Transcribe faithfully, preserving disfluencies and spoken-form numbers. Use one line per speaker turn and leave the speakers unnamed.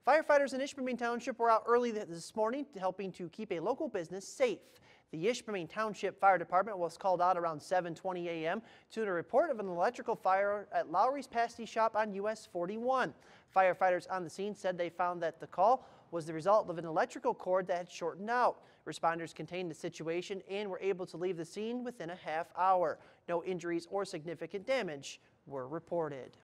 Firefighters in Ishpeming Township were out early this morning helping to keep a local business safe. The Ishpeming Township Fire Department was called out around seven twenty a m to a report of an electrical fire at Lowry's Pasty Shop on U S forty-one. Firefighters on the scene said they found that the call was the result of an electrical cord that had shortened out. Responders contained the situation and were able to leave the scene within a half hour. No injuries or significant damage were reported.